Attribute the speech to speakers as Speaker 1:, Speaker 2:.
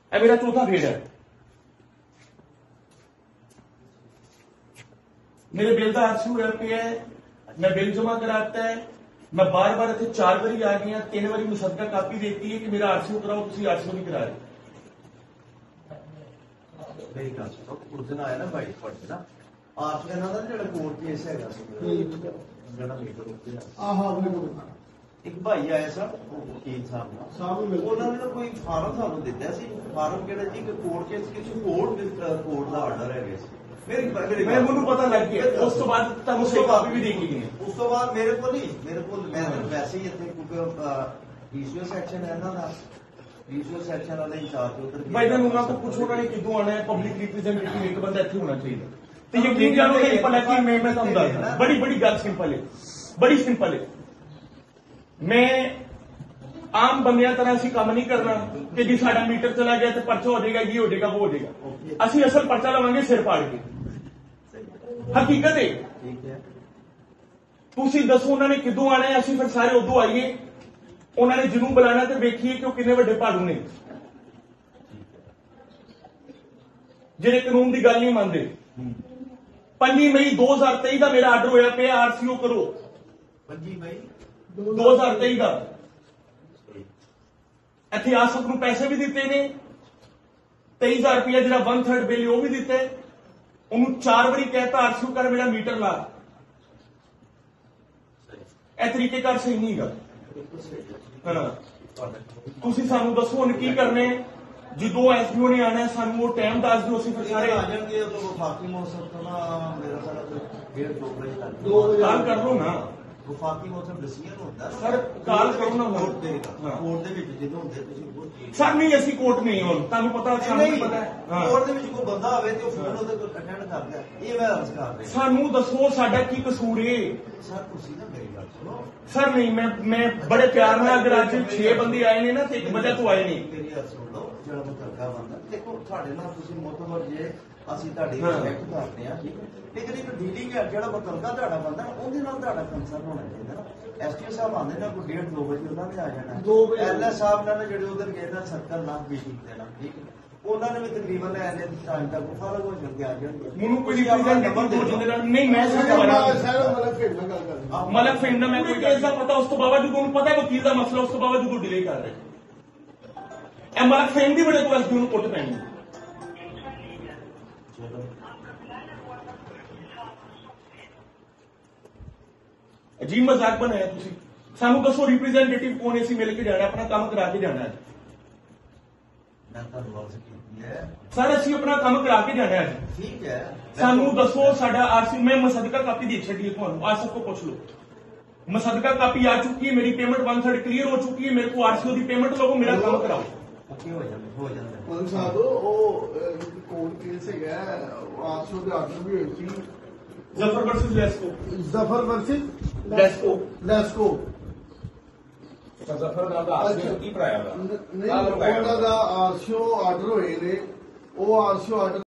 Speaker 1: ਇਹ मेरा चौथा फेज है। मेरे बिल का आरसी होया पे है, मैं बिल जमा कराता है, मैं बार बार इतने 4 बारी आ गई, 3 बारी मुसद्दका कापी देती है कि मेरा आरसीओ कराओ, तुम आरसीओ नहीं करा रहे।
Speaker 2: मेरी गल सुनो, उस दिन आया ना भाई पढ़ते ना आरसीओ ना जो कोर्ट केस है एक भाई आया सर वकील साहब उन्होंने कोई फार्म सानू दिता सी, फार्म कहड़ा जी कि कोर्ट केस किसी कोर्ट का आर्डर है
Speaker 1: ਮੈਨੂੰ पता लग गया। उस तो बाद ਤੁਹਾਨੂੰ ਸੇ ਕਾਪੀ भी देखी गई।
Speaker 2: उस तो बाद मेरे को मैं वैसे ही इतने क्योंकि ਡੀਸੀਓ ਸੈਕਸ਼ਨ है ना ਡੀਸੀਓ ਸੈਕਸ਼ਨ वाले इंचार्ज उधर
Speaker 1: भाई ना उन्होंने तो कुछ उन्होंने किदों आना है, पब्लिक रिप्रेजेंटेटिव एक बंदा इत्थे होना चाहिए। तो यकीन जानो सिंपल है कि मैं ਤੁਹਾਨੂੰ ਦੱਸਦਾ बड़ी गल सिंपल है, बड़ी सिंपल है। मैं आम बंदियां तरह ਅਸੀਂ ਕੰਮ नहीं करना कि जी साडा मीटर चला गया तो पर्चा हो जाएगा, ये हो जाएगा, वो हो जाएगा। ਅਸੀਂ असल पर्चा लवांगे सिर फाड़ के। हकीकत है ਤੁਸੀਂ ਦੱਸੋ ਉਹਨਾਂ ਨੇ ਕਿਦੋਂ ਆਣਾ ਹੈ, ਅਸੀਂ ਫਿਰ ਸਾਰੇ ਉਦੋਂ ਆਈਏ, ਉਹਨਾਂ ਨੇ ਜਿਹਨੂੰ ਬੁਲਾਣਾ ਤੇ ਵੇਖੀਏ ਕਿ ਉਹ ਕਿੰਨੇ ਵੱਡੇ ਭਾੜੂ ਨੇ ਜਿਹੜੇ ਕਾਨੂੰਨ ਦੀ ਗੱਲ ਨਹੀਂ ਮੰਨਦੇ। 5 ਮਈ 2023 ਦਾ ਮੇਰਾ ਆਰਡਰ ਹੋਇਆ ਪਿਆ ਆਰਸੀਓ ਕਰੋ।
Speaker 2: 5 ਮਈ
Speaker 1: 2023 ਦਾ ਇੱਥੇ ਆਸਫ ਨੂੰ ਪੈਸੇ ਵੀ ਦਿੱਤੇ ਨੇ, 23,000 ਰੁਪਇਆ ਜਿਹੜਾ 1/3 ਬਿੱਲ ਉਹ ਵੀ ਦਿੱਤਾ। ਉਹਨੂੰ 4 ਵਾਰੀ ਕਹਿਤਾ ਆਰਸੀਓ ਕਰ ਮੇਰਾ ਮੀਟਰ ਲਾ। ਇਹ ਤਰੀਕੇਕਾਰ ਸਹੀ ਨਹੀਂ ਗਾ। ਤੁਸੀਂ ਸਾਨੂੰ ਦੱਸੋ ਹੁਣ ਕੀ ਕਰਨੇ। ਜਦੋਂ ਐਸਪੀਓ ਨੇ ਆਣਾ ਸਾਨੂੰ ਉਹ ਟਾਈਮ ਦੱਸ ਦਿਓ, ਅਸੀਂ ਫਿਰ ਸਾਰੇ
Speaker 2: ਆ ਜਾਣਗੇ। ਉਦੋਂ ਵਫਾਕੀ ਮੌਸਮ ਤੋਂ ਨਾ ਮੇਰਾ ਸਾਰਾ 1:30 ਵਜੇ ਤੱਕ
Speaker 1: ਕਾਲ ਕਰ ਲਓ ਨਾ।
Speaker 2: ਵਫਾਕੀ ਮੌਸਮ ਡਿਸੀਜਨ ਹੁੰਦਾ
Speaker 1: ਸਰ ਕਾਲ ਕਰੋ ਨਾ।
Speaker 2: ਕੋਰਟ ਦੇ ਵਿੱਚ ਜਦੋਂ ਹੁੰਦੇ ਤੁਸੀਂ
Speaker 1: ਸਰ ਨਹੀਂ ਅਸੀਂ ਕੋਰਟ ਨਹੀਂ ਹੋ, ਤੁਹਾਨੂੰ ਪਤਾ ਸਾਨੂੰ ਪਤਾ ਹੈ।
Speaker 2: ਕੋਰਟ ਦੇ ਵਿੱਚ ਕੋਈ ਬੰਦਾ ਆਵੇ ਤੇ ਉਹ ਫੋਨ ਉਹਦੇ ਕੋਲ ਅਟੈਂਡ ਕਰਦਾ, ਇਹ ਮੈਂ ਅਰਜ਼ ਕਰ ਰਿਹਾ।
Speaker 1: ਸਾਨੂੰ ਦੱਸੋ ਸਾਡਾ ਕੀ ਕਸੂਰ ਹੈ।
Speaker 2: ਸਰ ਤੁਸੀਂ ਨਾ ਮੇਰੀ ਗੱਲ ਸੁਣੋ।
Speaker 1: ਸਰ ਨਹੀਂ ਮੈਂ ਬੜੇ ਪਿਆਰ ਨਾਲ ਅਗਰ ਅੱਜ 6 ਬੰਦੇ ਆਏ ਨੇ ਨਾ ਤੇ 1 ਵਜੇ ਤੋਂ ਆਏ ਨੇ।
Speaker 2: ਮੇਰੀ ਗੱਲ ਸੁਣ ਲਓ, ਜਿਹੜਾ ਮੁਤਲਕਾ ਬੰਦਾ ਦੇਖੋ ਤੁਹਾਡੇ ਨਾਲ ਤੁਸੀਂ ਮੁਤਬਰ ਜੇ ਅਸੀਂ ਤੁਹਾਡੀ ਰਿਸਪੈਕਟ ਕਰਦੇ ਹਾਂ, ਠੀਕ ਹੈ, ਲੇਕਿਨ ਇੱਕ ਡੀਲਿੰਗ ਹੈ ਜਿਹੜਾ ਮੁਤਲਕਾ ਤੁਹਾਡਾ ਬੰਦਾ ਉਹਦੇ ਨਾਲ ਤੁਹਾਡਾ ਕੰਸਰਨ ਹੋਣਾ ਚਾਹੀਦਾ ਨਾ। ਐਸਟੀਓ ਸਾਹਿਬ ਆਉਂਦੇ ਨੇ ਕੋਈ 1:30-2 ਵਜੇ ਉਹਨਾਂ ਨੇ ਆ ਜਾਣਾ। ਐਲਐਸ ਸਾਹਿਬ ਨਾਲ ਜਿਹੜੇ ਉਧਰ ਗਏ ਨਾ ਸਰਕਲ ਨਾਲ ਮੀਟਿੰਗ ਦੇਣਾ, ਠੀਕ ਹੈ, ਉਹਨਾਂ ਨੇ ਵੀ ਤਕਰੀਬਨ ਐਨੇ ਟਾਈਮ ਤੱਕ ਫਾਲੋ ਹੋ ਜਾਂਦੇ ਆ ਜਾਣਗੇ।
Speaker 1: ਮੈਨੂੰ ਕੋਈ ਨਹੀਂ ਮੈਂ ਮਲਕ ਫੇਂਡ ਮੈਂ ਕੋਈ ਕੇਸ ਦਾ ਪਤਾ, ਉਸ ਤੋਂ ਬਾਵਜੂਦ ਉਹਨੂੰ ਪਤਾ ਵਕੀਲ ਦਾ ਮਸਲਾ, ਉਸ ਤੋਂ ਬਾਵਜੂਦ ਉਹ ਡਿਲੇ ਕਰ ਰਿਹਾ। ਇਹ ਮਲਕ ਫੇਂਡ ਦੀ ਬੜੇ ਕੋਲ ਐਸਪੀਓ ਨੂੰ ਕੁੱਟ ਪੈਣੀ। ਅਜੀਬ ਮਜ਼ਾਕ ਬਣਾਇਆ ਤੁਸੀਂ। ਸਾਨੂੰ ਦੱਸੋ ਰਿਪਰੈਜ਼ੈਂਟੇਟਿਵ ਕੌਣ ਹੈ, ਅਸੀਂ ਮਿਲ ਕੇ ਜਾਣਾ, ਆਪਣਾ ਕੰਮ ਕਰਾ ਕੇ ਜਾਣਾ ਹੈ। ਸਰ ਅਸੀਂ ਆਪਣਾ ਕੰਮ ਕਰਾ ਕੇ ਜਾਣਾ ਹੈ,
Speaker 2: ਠੀਕ ਹੈ।
Speaker 1: ਸਾਨੂੰ ਦੱਸੋ ਸਾਡਾ ਆਰਸੀ। मैं मुसद्दका कापी देख छड़ी है, ਤੁਹਾਨੂੰ आज सबको पूछ लो। मुसद्दका कापी आ चुकी है, मेरी पेमेंट 1/3 क्लियर हो चुकी है, मेरे को आरसीओ की पेमेंट लो, मेरा काम कराओ।
Speaker 3: कोर्ट केस है आरसीओ के आर्डर भी हुई थी।
Speaker 1: जफर वर्सेस लेस्को।
Speaker 3: जफर वर्सेस
Speaker 1: लेस्को।
Speaker 3: लेस्को
Speaker 1: जफर ਦਾ ਆਰਸੀਓ ਕੀ ਭਰਾਇਆ ਦਾ
Speaker 3: ਨਹੀਂ, ਉਹਨਾਂ ਦਾ ਆਰਸੀਓ ਆਰਡਰ ਹੋਏ ਨੇ। ਉਹ ਆਰਸੀਓ ਆਰਡਰ